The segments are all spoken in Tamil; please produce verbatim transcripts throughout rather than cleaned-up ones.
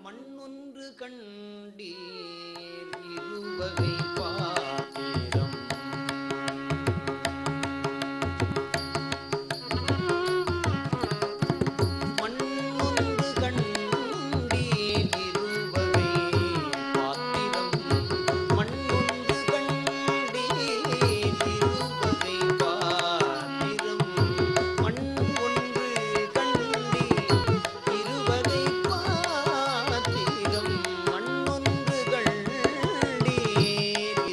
மண்ணொன்று கண்டீர் இருவகை பாத்திரம் மண்ணொன்று கண்டீர் இருவகை பாத்திரம் மண்ணொன்று கண்டீர் இருவகை பாத்திரம் மண் ஒன்று கண்டீர் இருவகை பாத்திரம் மண்ணொன்று கண்டீர்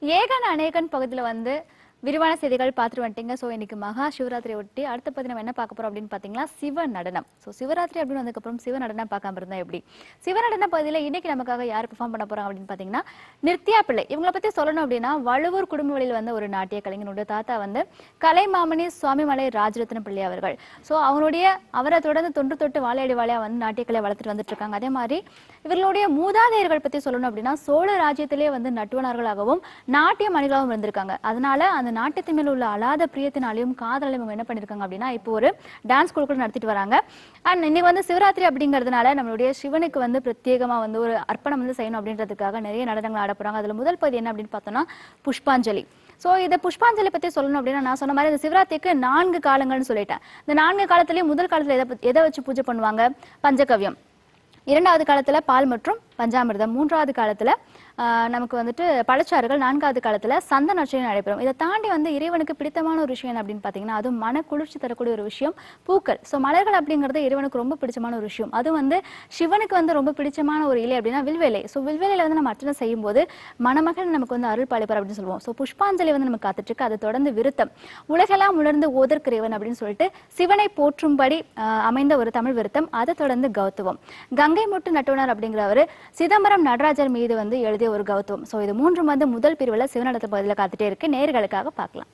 ஏகன் அநேகன் பகுதியில் வந்து விரிவான செய்திகள் பார்த்துட்டு வந்துட்டீங்க. ஸோ இன்னைக்கு மகா சிவராத்திரி ஒட்டி அடுத்த பத்தி நம்ம என்ன பார்க்க போறோம் அப்படின்னு பார்த்தீங்கன்னா சிவ நடனம். ஸோ சிவராத்திரி அப்படின்னு வந்ததுக்கப்புறம் சிவ நடனம் பார்க்காம இருந்தா எப்படி? சிவ நடன பகுதியில் இன்னைக்கு நமக்காக யார் பெர்ஃபார்ம் பண்ண போறாங்க அப்படின்னு பார்த்தீங்கன்னா நித்யா பிள்ளை. இவங்களை பத்தி சொல்லணும் அப்படின்னா வழுவூர் குடும்ப வழியில் வந்த ஒரு நாட்டிய கலைஞனுடைய தாத்தா வந்து கலைமாமணி சுவாமிமலை ராஜரத்ன பிள்ளை அவர்கள். ஸோ அவங்களுடைய அவரை தொடர்ந்து தொன்று தொட்டு வாழையடி வாழையா வந்து நாட்டியக்கலை வளர்த்துட்டு வந்துட்டு இருக்காங்க. அதே மாதிரி இவர்களுடைய மூதாதையர்கள் பத்தி சொல்லணும் அப்படின்னா சோழ ராஜ்யத்திலே வந்து நட்டுவனர்களாகவும் நாட்டிய மணிகளாகவும் இருந்திருக்காங்க. அதனால அந்த நாட்டியத்தின் மேல உள்ள அலாத பிரியத்தினாலையும் காதலையும் அவங்க என்ன பண்ணிருக்காங்க அப்படின்னா இப்போ ஒரு டான்ஸ் ஸ்கூல் கூட நடத்திட்டு வராங்க. அண்ட் இன்னைக்கு வந்து சிவராத்திரி அப்படிங்கிறதுனால நம்மளுடைய சிவனுக்கு வந்து பிரத்யேகமா வந்து ஒரு அர்ப்பணம் வந்து செய்யணும் அப்படின்றதுக்காக நிறைய நடனங்கள் ஆட போறாங்க. அதுல முதல் பகுதி என்ன அப்படின்னு பார்த்தோம்னா புஷ்பாஞ்சலி. ஸோ இதை புஷ்பாஞ்சலி பத்தி சொல்லணும் அப்படின்னா நான் சொன்ன மாதிரி இந்த சிவராத்திரிக்கு நான்கு காலங்கள்னு சொல்லிட்டேன். இந்த நான்கு காலத்திலயும் முதல் காலத்துல எதை எதை வச்சு பூஜை பண்ணுவாங்க? பஞ்சகவ்யம். இரண்டாவது காலத்துல பால் மற்றும் பஞ்சாமிர்தம். மூன்றாவது காலத்துல நமக்கு வந்துட்டு பழச்சாறுகள். நான்காவது காலத்துல சந்தன அர்ச்சனை நடைபெறும். இதை தாண்டி வந்து இறைவனுக்கு பிடித்தமான ஒரு விஷயம் அப்படின்னு பாத்தீங்கன்னா அது மன குளிர்ச்சி தரக்கூடிய ஒரு விஷயம் பூக்கள். ஸோ மலர்கள் அப்படிங்கிறது இறைவனுக்கு ரொம்ப பிடிச்சமான ஒரு விஷயம். அது வந்து சிவனுக்கு வந்து ரொம்ப பிடிச்சமான ஒரு இலை அப்படின்னா வில்வேலை. ஸோ வில்வேலையில வந்து நம்ம அர்ச்சனை செய்யும் போது மணமகள் நமக்கு வந்து அருள் பாலிப்பார் அப்படின்னு சொல்லுவோம். ஸோ புஷ்பாஞ்சலி வந்து நம்ம காத்துட்டு இருக்கு. அதை தொடர்ந்து விருத்தம். உலகெல்லாம் உணர்ந்து ஓதற்கிறைவன் அப்படின்னு சொல்லிட்டு சிவனை போற்றும்படி அமைந்த ஒரு தமிழ் விருத்தம். அதை தொடர்ந்து கௌதவம். கங்கை முட்டு நட்டுவனார் அப்படிங்கிறவர் சிதம்பரம் நடராஜர் மீது வந்து எழுதிய ஒரு கௌதவம். சோ இது மூன்று வந்து முதல் பிரிவுல சிவநடத்த பகுதியில் காத்துட்டே இருக்கு. நேயர்களுக்காக பார்க்கலாம்.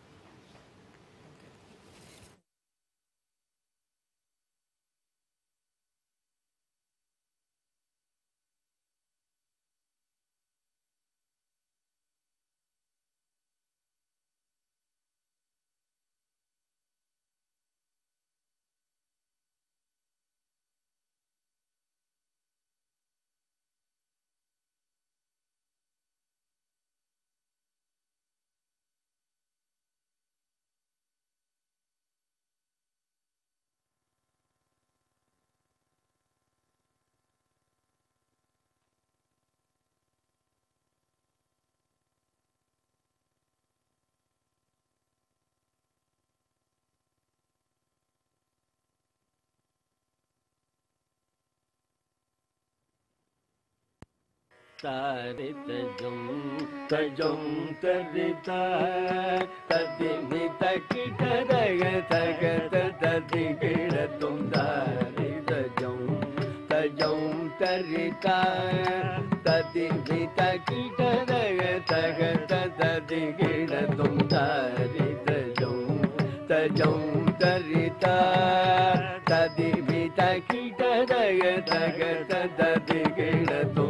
Tarita jum ta jum tarita tadimita kita daga taga tadikira tum tarita jum ta jum tarita tadimita kita daga taga tadikira tum tarita jum ta jum tarita tadimita kita daga taga tadikira tum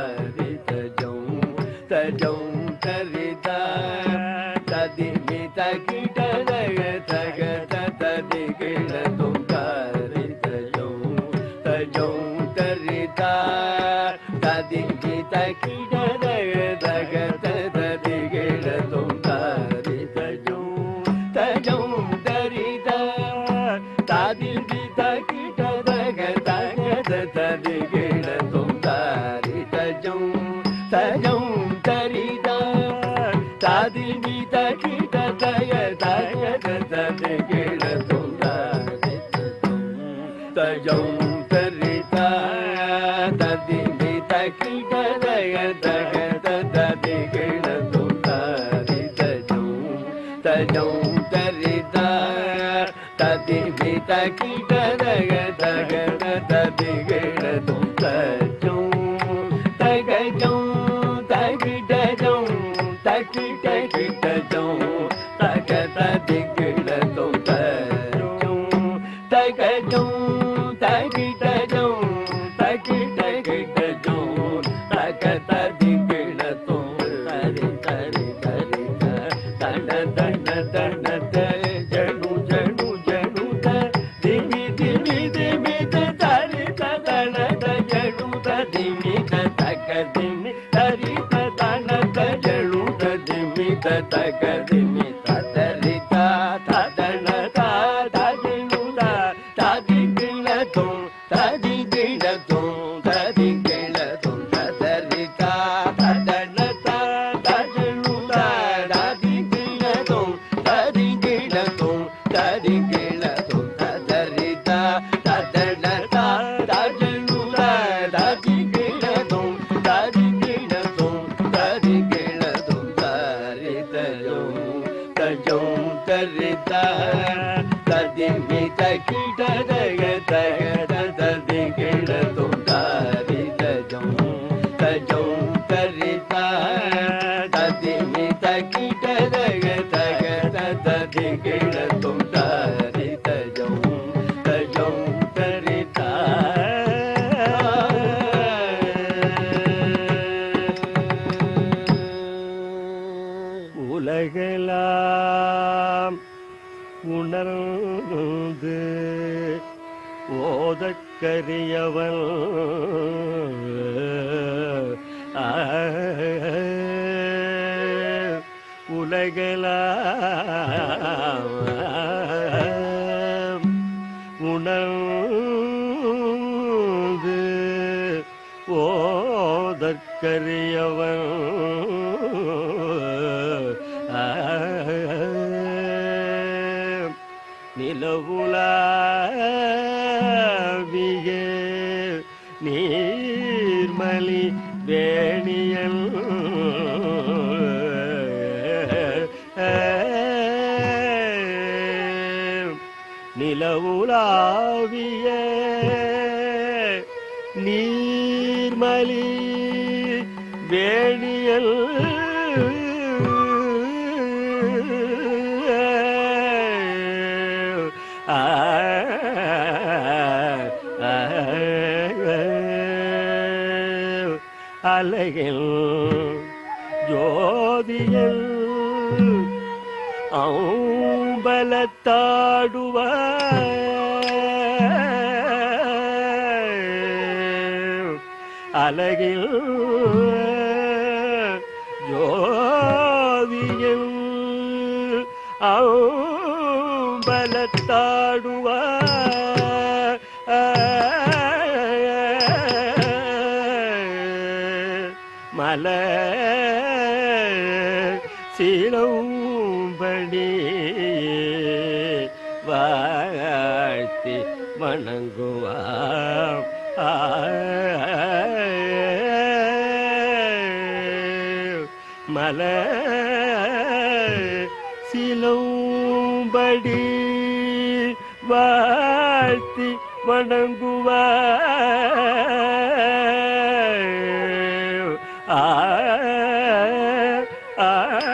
Tajam tarita tadimita kita daga taga tadikira tum tarita jam tajam tarita tadimita kita daga taga tadikira tum tarita jam tajam tarita tadimita kita daga taga tadikira tum tarita jam tajam tarita tadimita kita daga taga tadikira tum tarita tajam tarita tadimita kita daga taga tadikira tum tarita jam tajam tarita tadimita kita daga taga tadikira tum tajam tagajam Takidajam, takidajam, takatadikira tum tajam. Takajam, takidajam, takidajam, takatadikira tum tari tari tari tana tana tana janu janu janu ta dimi dimi dimi ta tari tana janu ta dimi ta takadimi tari Takadimi tadarita tadanata tadinuda tadigila tum tadigila tum tadigila tum tadarita tadanata tadinuda tadigila tum tadigila tum tadigila tum tadarita tadanata tadinuda tadigila tum tadigila ஓதற்கரியவன் உலகெல்லாம் உணர்ந்து ஓதற்கரியவன் நிலவுலாவிய நீர்மலி வேணியன் நிலவுலாவிய நீர்மலி வேணியல் அலையில் ஜோதியில் அம்பலத்தாடுவ அலகில் ஜோதியில் அம்பலத்தாடுவ மலர் சீலம்படி வாழ்த்தி வணங்குவாம் மலர் சீலம்படி வாழ்த்தி வணங்குவாம் ஆ ஆ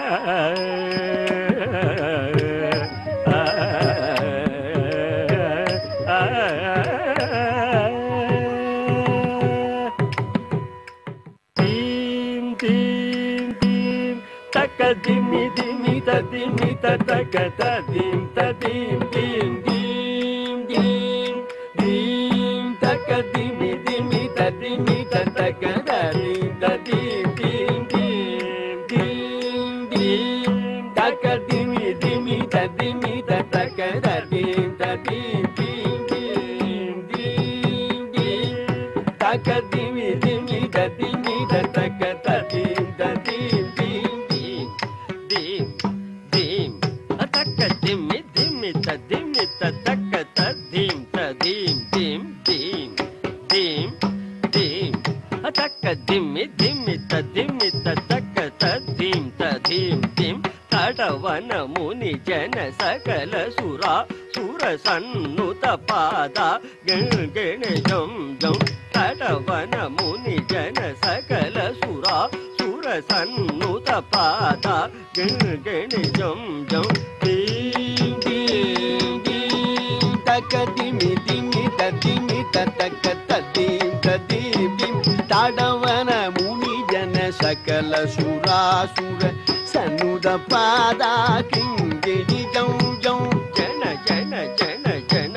தீம் தீம் தீம் தக்க திமி திமி ததிமி தக்க தீம் தீம் தீம் தீம் தீம் தீம் தக்க திமி திமி ததிமி தக்க தீம் தீம் தீம் தீம் தீம் தீம் தக்க திமி திமி ததிமி தக்க தீம் தீம் தீம் தீம் தீம் தீம் தக்க திமி திமி ததிமி தக்க தீம் தீம் தீம் தீம் தீம் தீம் தக்க திமி திமி ததிமி தக்க தீம் தீம் தீம் தீம் தீம் தீம் தக்க திமி திமி ததிமி தக்க தீம் தீம் தீம் தடவன முனி ஜன சகல சுரா சுர சன்னுத பாதா கண ஜம் ஜம் தடவன முனி ஜன சகல சுரா சுர சன்னுத பாதா கண ஜம் ஜம் தீம் தீம் தீம் தக்க திமி திமி ததிமி தக்க தீம் தீம் தீம் தடவன முனி ஜன சகல சுரா சுர சன்னுத பாதா கிங்கடி ஜம் ஜம் ஜன ஜன ஜன ஜன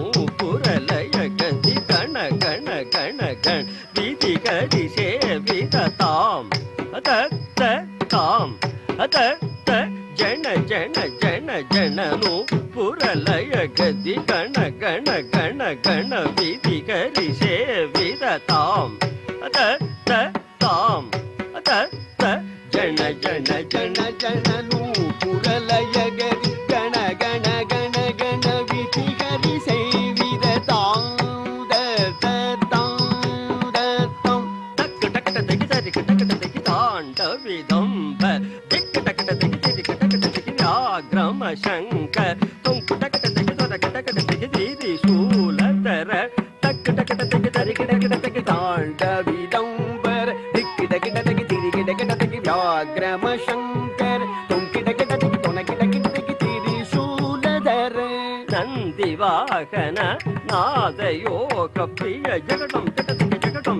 நூபுரலய கதி கண கண கண கண விதி கதி சேவித தாம் அத த தாம் அத த ஜன ஜன ஜன ஜன நூபுரலய கதி கண கண கண கண விதி கதி சேவித தாம் அத த தாம் அத த ஜன ஜன ஜன ஜன நூபுரலய கதி கண கண கண கண விதி கதி சேவித தாம் த த தாம் த தாம் தக்க டக்க டக்க டக்க டக்க டக்க தாண்ட விதம்ப திக்க டக்க டக்க டக்க டக்க டக்க வியாக்ரம சங்க தும் டக்க டக்க டக்க டக்க டக்க தீதி சூலதர டக்க டக்க டக்க டக்க டக்க தாண்ட விதம்பர திக்க டக்க டக்க திரிக டக்க டக்க வியாக்ரம சங்கர் தும் கிடக்க டக்க துணக்க டக்க டக்க திரி சூலதர நந்தி வாகன நாத யோக பிரிய ஜகடம் டக்க ஜகடம்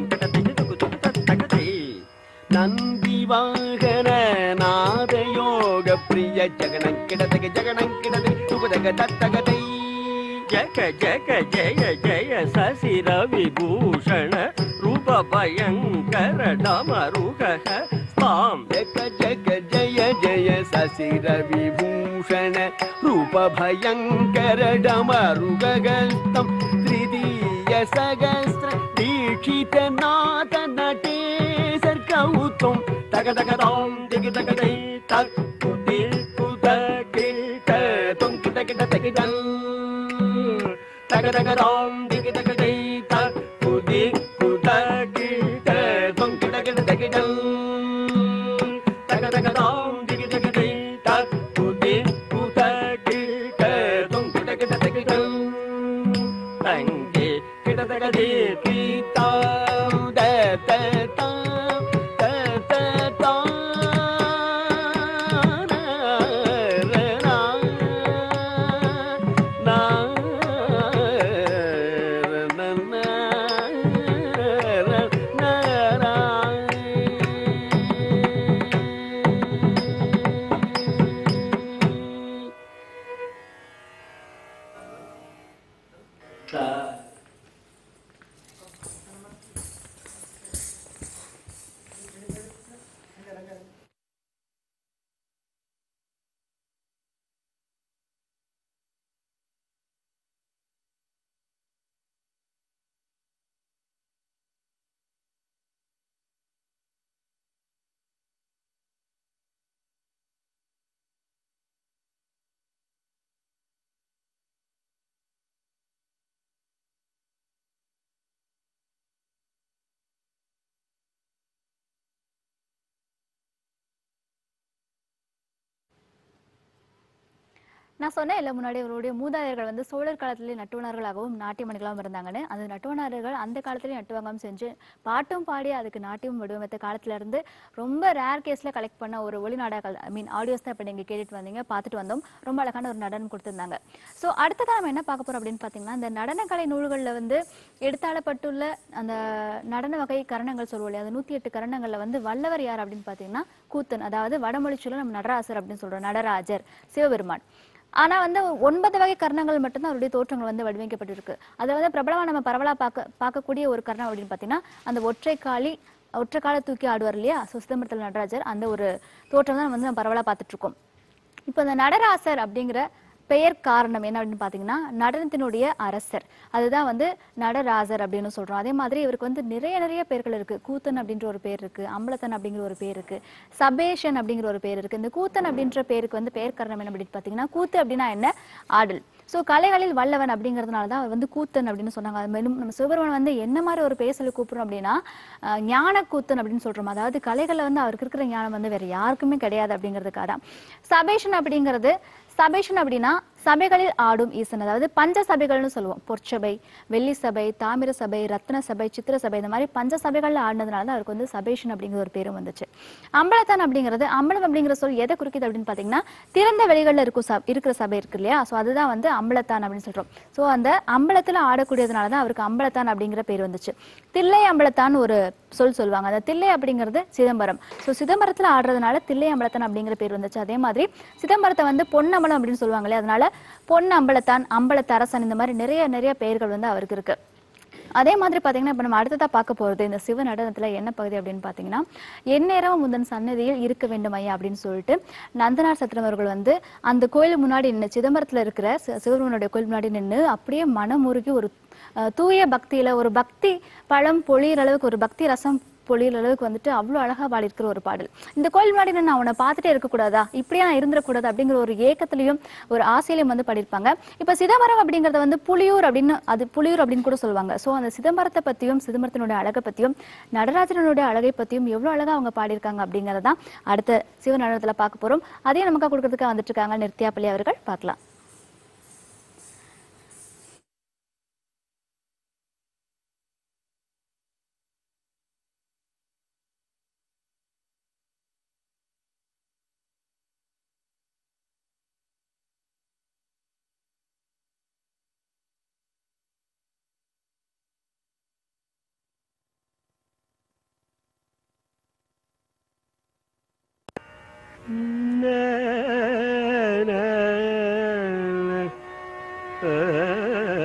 டக்க நந்தி வாகன நாத யோக பிரிய ஜகனம் கிடதக ஜகனம் கிடதக துபதக தத்தகதை जग जग जय जय सशिर विभूषण रूप भयंकर डमरुग स्वाम जग जग जय जय सशिर विभूषण रूप भयंकर डमरुगस्तं तृतीय सहस्र दीक्षित नाथ नटे सर्कौतुं तग तग तों दिग तग दै तग कुति कुत किट तुं किट किट तग दं तग तग तों दिग तग दै तग कुति कुत किट तुं किट किट तग दं तग तग तों दिग तग दै तग कुति कुत किट तुं किट किट तग दं तंगे किट तग दै किता द त ता நான் சொன்னேன் இல்ல முன்னாடி அவருடைய மூதாதையர்கள் வந்து சோழர் காலத்திலே நட்டுவனார்களாகவும் நாட்டியமணிகளாகவும் இருந்தாங்கன்னு. அந்த நட்டுவனார்கள் அந்த காலத்திலே நட்டுவாங்கம் செஞ்சு பாட்டும் பாடி அதுக்கு நாட்டியம் வடிவமைத்த காலத்துல இருந்து ரொம்ப ரேர் கேஸ்ல கலெக்ட் பண்ண ஒரு ஒளி நாடகங்கள் ஐ மீன் ஆடியோஸ் தான் இப்போ நீங்க கேட்டுட்டு வந்தீங்க, பார்த்துட்டு வந்தோம். ரொம்ப அழகான ஒரு நடனம் கொடுத்திருந்தாங்க. ஸோ அடுத்ததான் நம்ம என்ன பார்க்க போறோம் அப்படின்னு பார்த்தீங்கன்னா, இந்த நடனக்கலை நூல்களில் வந்து எடுத்தாளப்பட்டுள்ள அந்த நடன வகை கரணங்கள் சொல்லுவோம் இல்லையா, அந்த நூத்தி எட்டு கரணங்கள்ல வந்து வல்லவர் யார் அப்படின்னு பார்த்தீங்கன்னா கூத்தன். அதாவது வடமொழி சொல்ல நம்ம நடராசர் அப்படின்னு சொல்றோம், நடராஜர் சிவபெருமான். ஆனா வந்து ஒன்பது வகை கர்ணங்கள் மட்டும்தான் அவருடைய தோற்றங்கள் வந்து வடிவமைக்கப்பட்டிருக்கு. அதை வந்து பிரபலமா நம்ம பரவலா பார்க்க பார்க்கக்கூடிய ஒரு கர்ணம் அப்படின்னு பார்த்தீங்கன்னா அந்த ஒற்றை காலி ஒற்றை காலை தூக்கி ஆடுவார் இல்லையா, ஸோ சிதம்பரத்தில் நடராஜர், அந்த ஒரு தோற்றம் தான் வந்து நம்ம பரவலா பார்த்துட்டு இருக்கோம். இப்போ இந்த நடராசர் அப்படிங்கிற பெயர் காரணம் என்ன அப்படின்னு பார்த்தீங்கன்னா நடனத்தினுடைய அரசர், அதுதான் வந்து நடராசர் அப்படின்னு சொல்றோம். அதே மாதிரி இவருக்கு வந்து நிறைய நிறைய பேர்கள் இருக்கு. கூத்தன் அப்படின்ற ஒரு பேர் இருக்கு, அம்பலத்தன் அப்படிங்கிற ஒரு பேர் இருக்கு, சபேஷன் அப்படிங்கிற ஒரு பேர் இருக்கு. இந்த கூத்தன் அப்படின்ற பேருக்கு வந்து பெயர் காரணம் என்ன அப்படின்னு பார்த்தீங்கன்னா, கூத்து அப்படின்னா என்ன, ஆடல். ஸோ கலைகளில் வல்லவன் அப்படிங்கிறதுனால தான் அவர் வந்து கூத்தன் அப்படின்னு சொன்னாங்க. அது மேலும் நம்ம சிவபெருமான் வந்து என்ன மாதிரி ஒரு பேர் சொல்லி கூப்பிடுறோம் அப்படின்னா ஞான கூத்தன் அப்படின்னு சொல்றோம். அதாவது கலைகளில் வந்து அவருக்கு இருக்கிற ஞானம் வந்து வேற யாருக்குமே கிடையாது அப்படிங்கிறதுக்காக தான். சபேஷன் அப்படிங்கிறது சபேஷன் அப்படின்னா சபைகளில் ஆடும் ஈசன், அதாவது பஞ்ச சபைகள்னு சொல்லுவோம். பொற்சபை, வெள்ளி சபை, தாமிர சபை, ரத்ன சபை, சித்திர சபை, இந்த மாதிரி பஞ்ச சபைகள்ல ஆடினதுனால தான் அவருக்கு வந்து சபேஷன் அப்படிங்கிற ஒரு பேரும் வந்துச்சு. அம்பலத்தான் அப்படிங்கிறது, அம்பலம் அப்படிங்கிற சொல் எதை குறிக்குது அப்படின்னு பாத்தீங்கன்னா திறந்த வெளிகள்ல இருக்கும் இருக்கிற சபை இருக்கு இல்லையா, ஸோ அதுதான் வந்து அம்பலத்தான் அப்படின்னு சொல்றோம். ஸோ அந்த அம்பலத்துல ஆடக்கூடியதுனால தான் அவருக்கு அம்பலத்தான் அப்படிங்கிற பேர் வந்துச்சு. தில்லை அம்பலத்தான் ஒரு சொல் சொல்லுவாங்க. அந்த தில்லை அப்படிங்கிறது சிதம்பரம். ஸோ சிதம்பரத்துல ஆடுறதுனால தில்லை அம்பலத்தான் அப்படிங்கிற பேர் வந்துச்சு. அதே மாதிரி சிதம்பரத்தை வந்து பொன்னம்பலம் அப்படின்னு சொல்லுவாங்களே, அதனால பொன் அம்பலத்தான், அம்பலத்தரசன், இந்த மாதிரி நிறைய நிறைய பெயர்கள் வந்து அவருக்கு இருக்கு. அதே மாதிரி பாத்தீங்கன்னா இப்ப நம்ம அடுத்ததா பார்க்க போறது இந்த சிவ நடனத்துல என்ன பகுதி அப்படின்னு பாத்தீங்கன்னா, எந்நேரம் முந்தன் சன்னதியில் இருக்க வேண்டும் ஐயா அப்படின்னு சொல்லிட்டு நந்தனார் சத்திரம் அவர்கள் வந்து அந்த கோயில் முன்னாடி நின்று, சிதம்பரத்துல இருக்கிற சிவபெருமானுடைய கோயில் முன்னாடி நின்று அப்படியே மனமுருகி ஒரு தூய பக்தியில ஒரு பக்தி பழம் பொழியிற அளவுக்கு, ஒரு பக்தி ரசம் பொழியிற அளவுக்கு வந்துட்டு அவ்வளவு அழகா பாடி இருக்கிற ஒரு பாடல். இந்த கோயில் முன்னாடி நான் அவனை பார்த்துட்டே இருக்கக்கூடாதா, இப்படியே நான் இருந்துடக்கூடாது அப்படிங்கிற ஒரு ஏக்கத்திலையும் ஒரு ஆசையிலையும் வந்து பாடியிருப்பாங்க. இப்ப சிதம்பரம் அப்படிங்கறத வந்து புலியூர் அப்படின்னு, அது புலியூர் அப்படின்னு கூட சொல்லுவாங்க. சோ அந்த சிதம்பரத்தை பத்தியும் சிதம்பரத்தினுடைய அழகை பத்தியும் நடராஜனுடைய அழகை பத்தியும் எவ்வளவு அழகா அவங்க பாடியிருக்காங்க அப்படிங்கறதான் அடுத்த சிவ நடனத்துல பார்க்க போறோம். அதையும் நமக்கு கொடுக்கறதுக்காக வந்துட்டு இருக்காங்க நித்யாபலி அவர்கள். பார்க்கலாம். na na na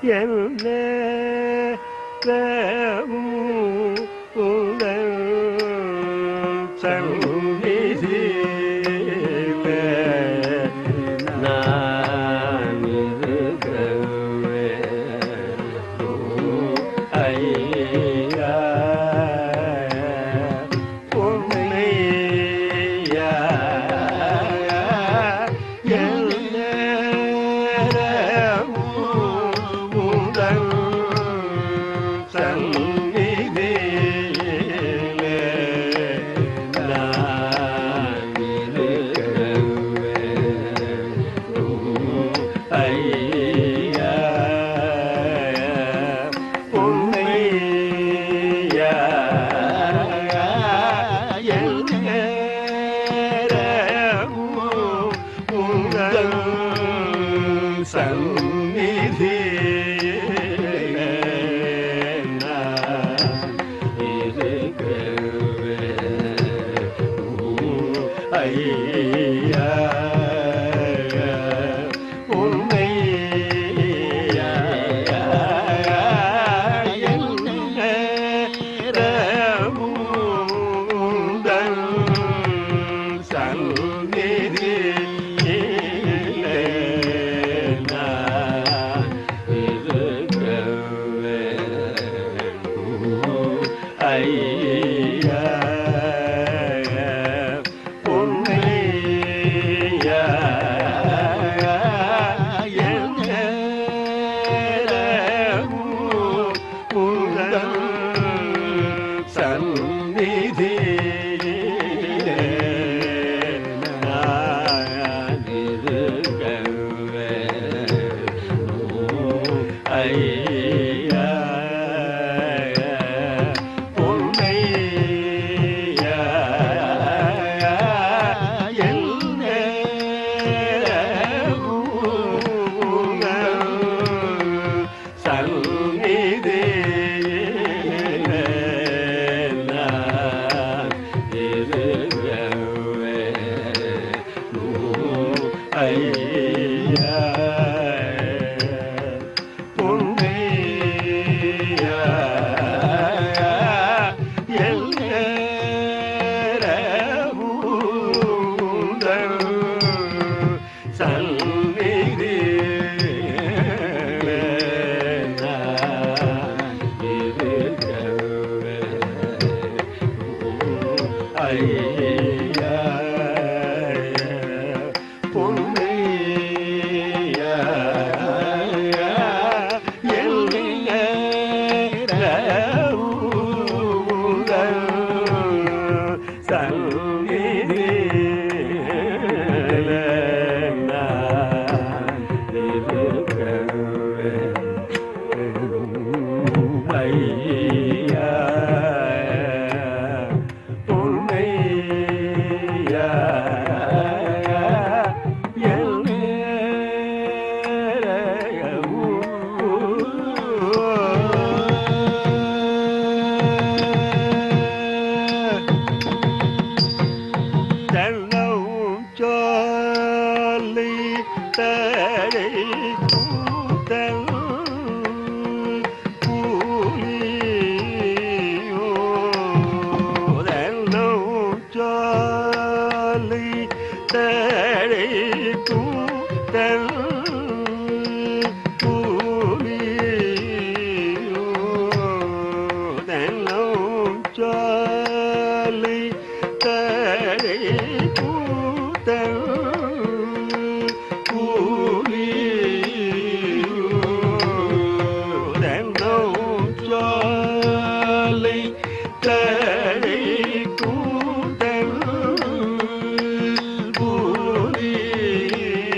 கூட்டல் கூலி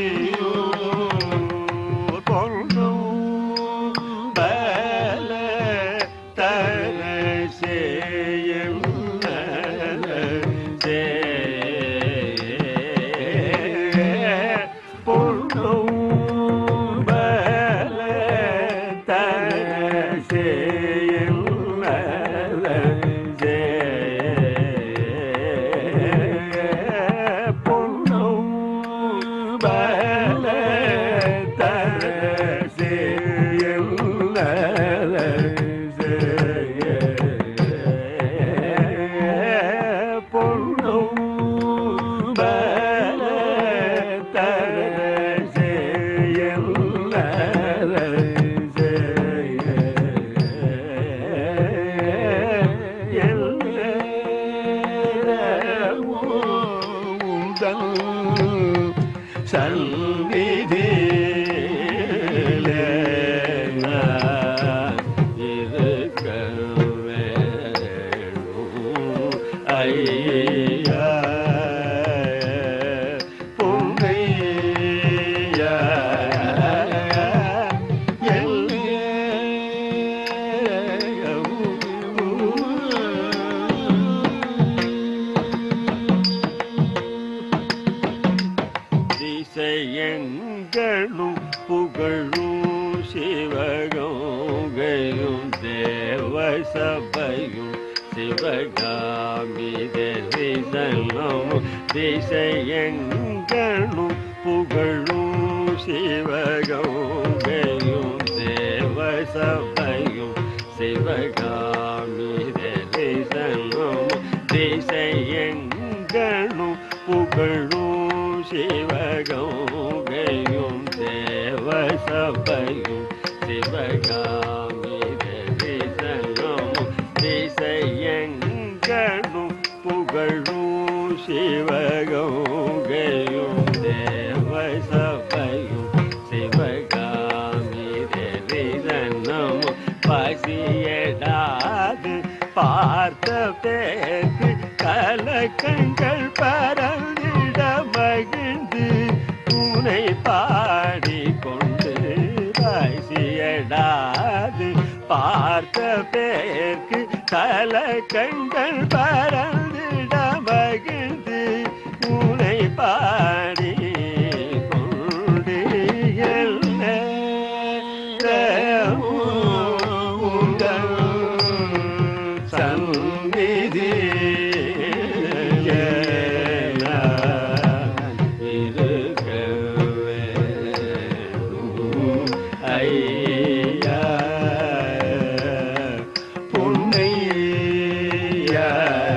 சந்நிதி இருக்க வேணும் ஐயா பொங்கையா திசையங்களும் புகழும் சிவகங்கையும் தேவ சபையும் சிவகாமி தரிசனம் திசையங்களும் புகழும் சிவகங்கையும் தேவ சபையும் சிவகாமி தரிசனம் திசையங்களும் புகழும் சிவகங்கையும் தேவ சபையும் சிவகாமி தரிசனம் திசையங்களும் புகழும் சிவகங்கையும் தேவ சபையும் சிவகாமி தரிசனம் பசியடாது பார்த்த பேருக்கு கலக்கங்கள் பரந்திட மகிழ்ந்து உனை பாடிக்கொண்டு பசியடாது பார்த்த பேருக்கு கலக்கங்கள் பரந்திட மகிழ்ந்து உனை பாடி கொண்டு சந்நிதி இருக்க வேணும் ஐயா பொன்னையா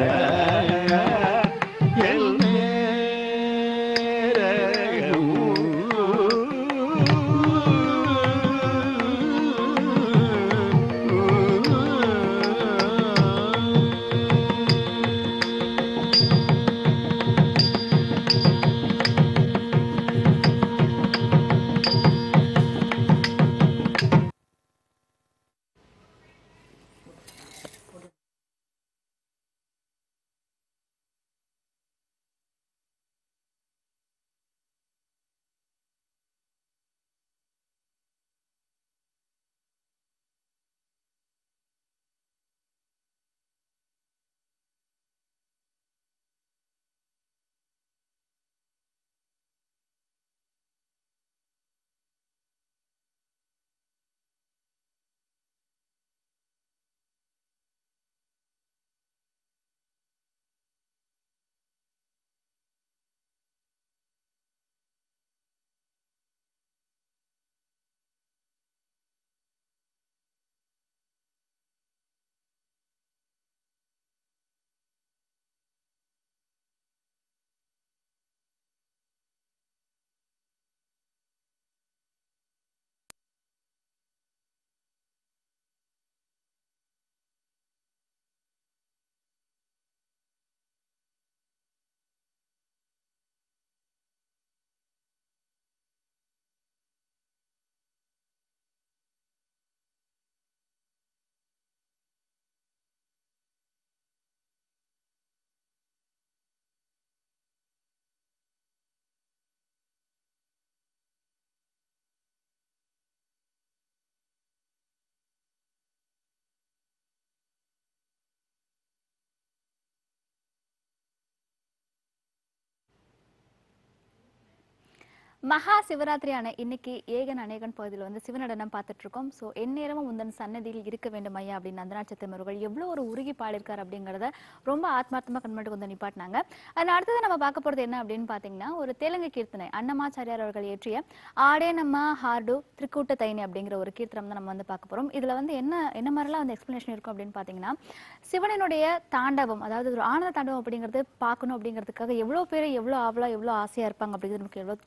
மகா சிவராத்திரியான இன்னைக்கு ஏகன் அநேகன் பகுதியில் வந்து சிவநடனம் பார்த்துட்டு இருக்கோம். ஸோ எந்நேரமும் உந்தன் சன்னதியில் இருக்க வேண்டும் ஐயா அப்படின்னு நந்தனா சித்தமர்கள் எவ்வளோ ஒரு உருகி பாடிருக்காரு அப்படிங்கிறத ரொம்ப ஆத்மார்த்தமாக கண்மட்டு வந்து நிப்பாட்டினாங்க. அதில் அடுத்தது நம்ம பார்க்க போகிறது என்ன அப்படின்னு பார்த்தீங்கன்னா, ஒரு தெலுங்கு கீர்த்தனை அன்னமாச்சாரியார் அவர்கள் இயற்றிய ஆடே நம்ம ஹார்டு திரிக்கூட்ட தைனி அப்படிங்கிற ஒரு கீர்த்தனம் தான் நம்ம வந்து பார்க்க போகிறோம். இதில் வந்து என்ன என்ன மாதிரிலாம் வந்து எக்ஸ்பிளனேஷன் இருக்கும் அப்படின்னு பார்த்தீங்கன்னா, சிவனினுடைய தாண்டவம், அதாவது ஒரு ஆனந்த தாண்டவம் அப்படிங்கிறது பார்க்கணும் அப்படிங்கிறதுக்காக எவ்வளோ பேர் எவ்வளோ ஆவலா எவ்வளோ ஆசையாக இருப்பாங்க அப்படிங்கிறது நமக்கு எவ்வளோ நல்லாவே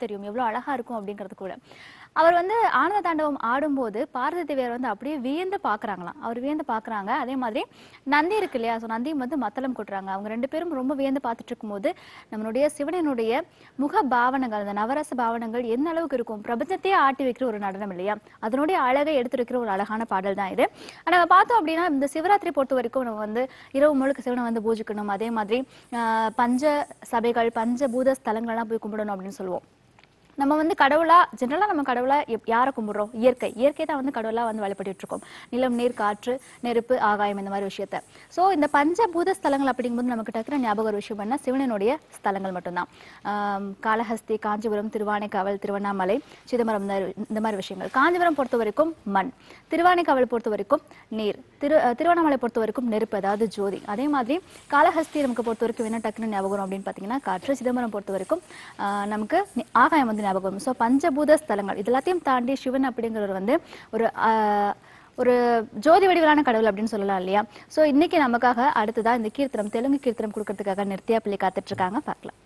தெரியும், எவ்வளவு அழகா இருக்கும் அப்படிங்கிறது கூட. அவர் வந்து ஆனந்த தாண்டவம் ஆடும்போது பாரதி தேவியார் வந்து அப்படியே வியந்து பாக்குறாங்களாம். அவர் வியந்து பாக்குறாங்க. அதே மாதிரி நந்தி இருக்கு இல்லையா, ஸோ நந்தியும் வந்து மத்தளம் கொட்டுறாங்க. அவங்க ரெண்டு பேரும் ரொம்ப வியந்து பார்த்துட்டு இருக்கும்போது நம்மளுடைய சிவனினுடைய முக பாவனங்கள், அந்த நவரச பாவனங்கள் என்ன அளவுக்கு இருக்கும், பிரபஞ்சத்தையே ஆட்டி வைக்கிற ஒரு நடனம் இல்லையா, அதனுடைய அழகை எடுத்துரைக்கிற ஒரு அழகான பாடல் தான் இது. நம்ம பார்த்தோம் அப்படின்னா இந்த சிவராத்திரி பொறுத்த வரைக்கும் நம்ம வந்து இரவு முழுக்க சிவனை வந்து பூஜிக்கணும். அதே மாதிரி ஆஹ் பஞ்ச சபைகள் பஞ்ச பூத ஸ்தலங்கள்லாம் போய் கும்பிடணும் அப்படின்னு சொல்லுவோம். நம்ம வந்து கடவுளா ஜெனரலா நம்ம கடவுளா யாரை கும்பிடுறோம், இயற்கை இயற்கை தான் வந்து கடவுளா வந்து வழிபட்டு இருக்கோம். நிலம், நீர், காற்று, நெருப்பு, ஆகாயம், இந்த மாதிரி விஷயத்த. ஸோ இந்த பஞ்சபூத ஸ்தலங்கள் அப்படிங்கும்போது நமக்கு டக்குனு ஞாபகம் ஒரு விஷயம் என்ன, சிவனுடைய ஸ்தலங்கள் மட்டும்தான். ஆஹ் காளஹஸ்தி, காஞ்சிபுரம், திருவானைக்காவல், திருவண்ணாமலை, சிதம்பரம், இந்த மாதிரி விஷயங்கள். காஞ்சிபுரம் பொறுத்த வரைக்கும் மண், திருவானைக்காவல் பொறுத்த வரைக்கும் நீர், திரு திருவண்ணாமலை பொறுத்த வரைக்கும் நெருப்பு, அதாவது ஜோதி. அதே மாதிரி காளஹஸ்தி நமக்கு பொறுத்த வரைக்கும் என்ன டக்குனு ஞாபகம் அப்படின்னு பார்த்தீங்கன்னா காற்று. சிதம்பரம் பொறுத்த வரைக்கும் நமக்கு ஆகாயம் வந்து ஞாபகம். ஸோ பஞ்சபூத ஸ்தலங்கள் இது எல்லாத்தையும் தாண்டி சிவன் அப்படிங்கிறவர் வந்து ஒரு ஒரு ஜோதி வடிவிலான கடவுள் அப்படின்னு சொல்லலாம் இல்லையா. ஸோ இன்னைக்கு நமக்காக அடுத்ததான் இந்த கீர்த்தனம், தெலுங்கு கீர்த்தனம் கொடுக்கறதுக்காக நித்யா பிள்ளை காத்துட்டு இருக்காங்க, பார்க்கலாம்.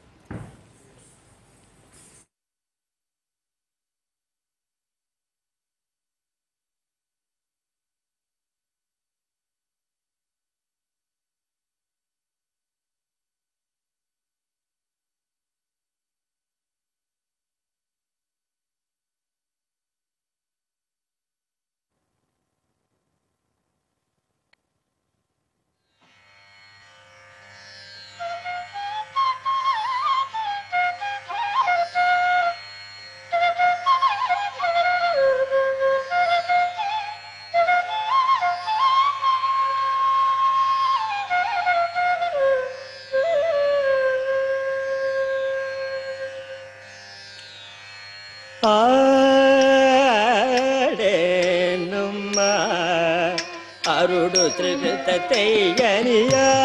ஆடேனும்மா அருடு திருத்தத்தையனியா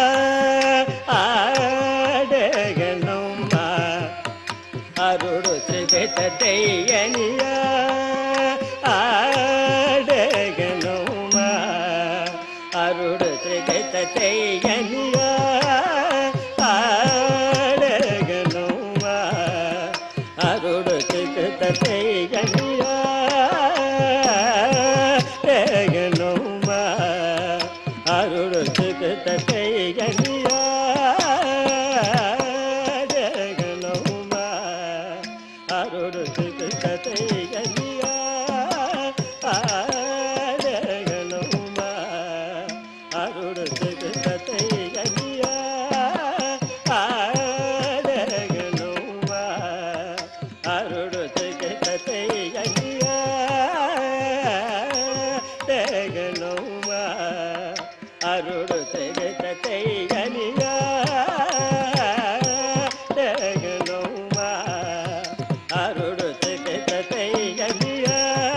ஆடகனும்மா அருடு திருத்தத்தையனியா ஆடகனும்மா அருடு திருத்தத்தையனியா ஆடகனும்மா அருடு திருத்தத்தையனியா தேகனும்மா அருடு திருத்தத்தையனியா தேகனும்மா அருடு திருத்தத்தையனியா தேகனும்மா அருடு திருத்தத்தையனியா தேகனும்மா அருடு திருத்தத்தையனியா தேகனும்மா அருடு திருத்தத்தையனியா தேகனும்மா அருடு திருத்தத்தையனியா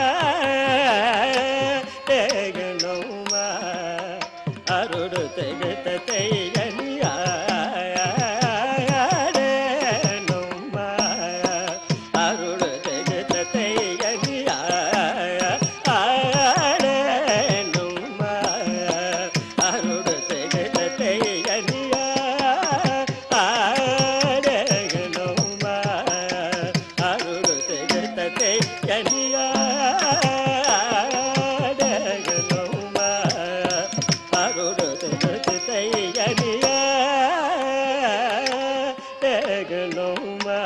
தேகனும்மா அருடு திருத்தத்தையனியா தேகனும்மா அருடு திருத்தத்தையனியா ஆடேனும்மா அருடு திருத்தத்தையனியா ஆடேனும்மா அருடு திருத்தத்தையனியா ஆடேனும்மா அருடு திருத்தத்தையனியா தேகனும்மா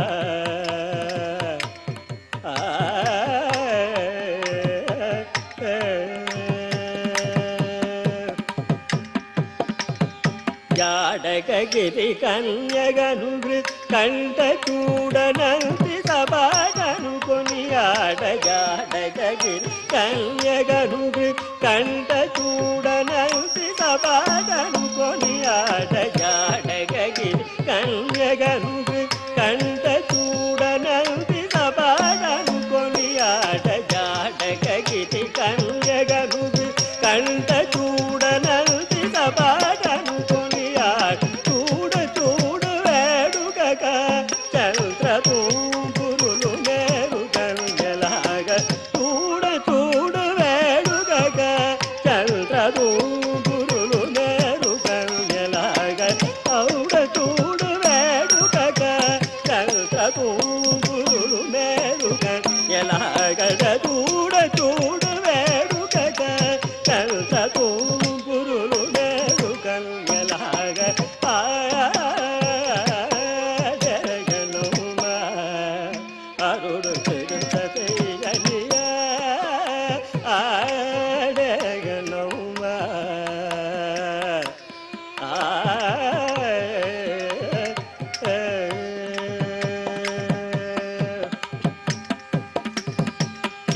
జాడగిరి కన్యగను కంట చూడనంతి సభాగను కొనియాడ జాడగిరి కన్యగను కంట చూడనంతి సభాగను కొనియాడ జాడగిరి కన్యగను కంట చూడనంతి సభాగను కొనియాడ జాడగిరి కన్యగను కంట చూడనంతి సభాగను కొనియాడ చూడ చూడు వేడుకక చంద్రతూపురులు మేరు కన్యలాగ చూడ చూడు వేడుకక చంద్రతూపురులు మేరు కన్యలాగ ఔడ చూడు వేడుకక చంద్రతూపురులు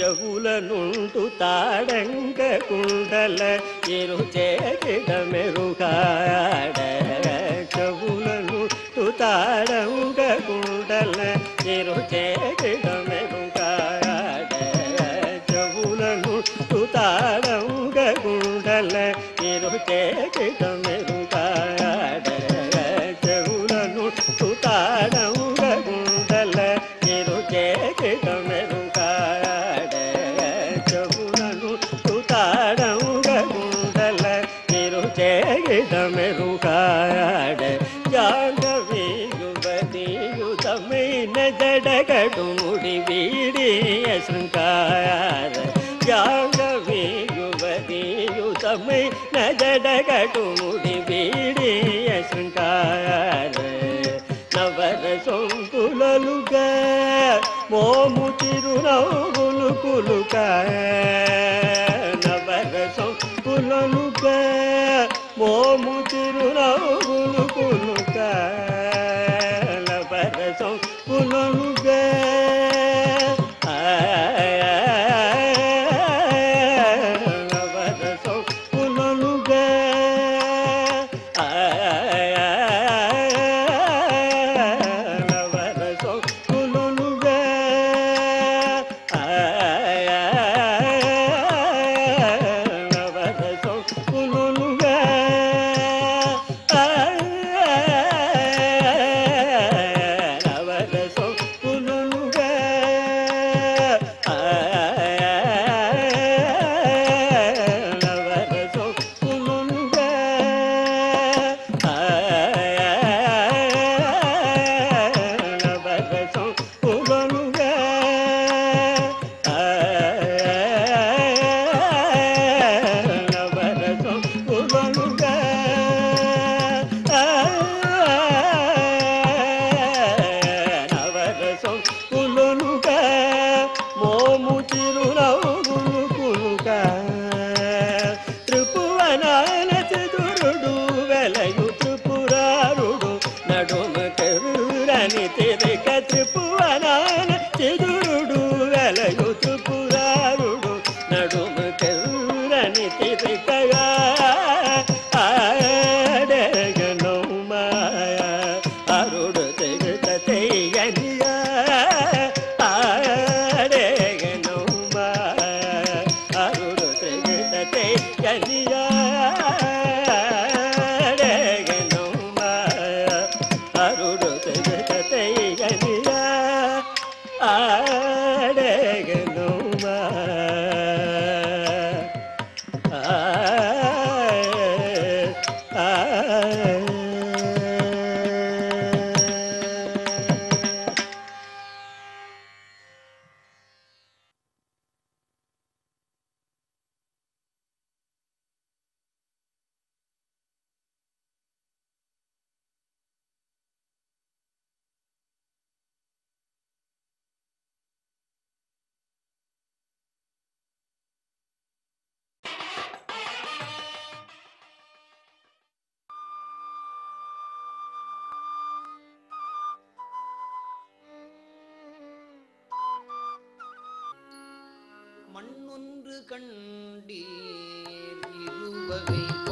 చెవులనుంటు తాడంక కుండల ఇరుచేకిట మెరుగాడ చెవులనుంటు తాడంక కుండల ఇరుచేకిట మెరుగాడ చెవులనుంటు తాడంక కుండల ఇరుచేకిట మెరుగాడ చెవులనుంటు తాడంక కుండల ఇరుచేకిట మెరుగాడ చెవులను తుతాడంగ గుండల ఇరుచేకిట మెరుగాడ జాంగవి యువతియుతమైన జడగడు ముడి వీడియ శృంగార జాంగవి యువతియుతమైన జడగడు ముడి వీడియ శృంగార నవర సొంకులలుగా మోము తిరునవ్వులు కులుక నవర సొంకులలుగా మోము తిరునవ్వులు కులుక నవర సొంకులలుగా నవర సొంకులలుగా மண்ணொன்று கண்டீர் இருவகை